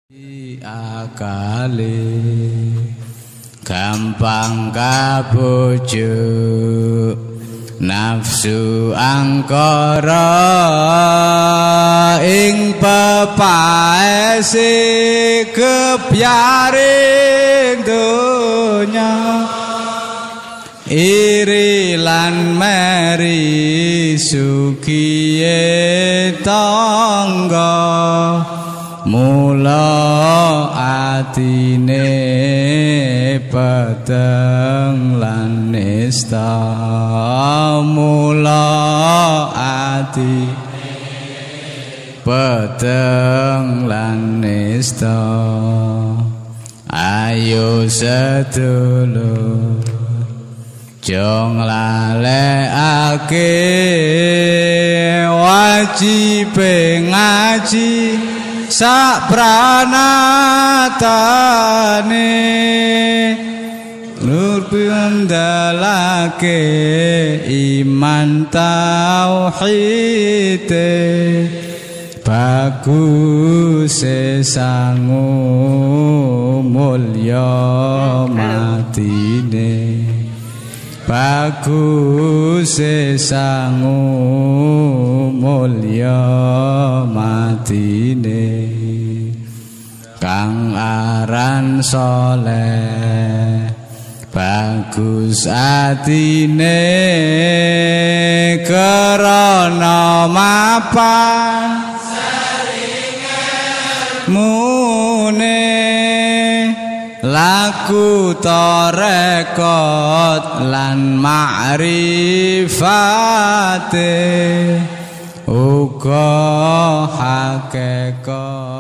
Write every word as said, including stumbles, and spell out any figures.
akale gampang kabujuk nafsu angkara ing pepaese kepyaring donya iri lan meri sukiye tangga mula atine peteng lan nista mula ati peteng lan nista ayo sedulur jong lalekake wajib ngaji sak pranatane nur pindalake iman tauhide bagus sangu mulya matine bagus sangu mulya matine kang aran soleh bagus atine krana mapan mune laku tarekat lan ma'rifate uga hakikat